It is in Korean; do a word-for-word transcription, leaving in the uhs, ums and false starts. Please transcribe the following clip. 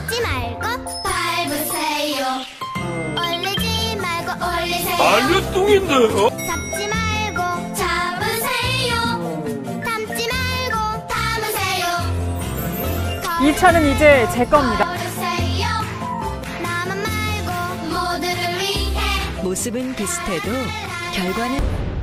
잡지 말고 밟으세요. 올리지 말고 올리세요. 알류뚱인데요? 잡지 말고 잡으세요. 담지 말고 담으세요. 이 차는 이제 제 겁니다. 걸으세요. 나만 말고 모두를 위해. 모습은 비슷해도 결과는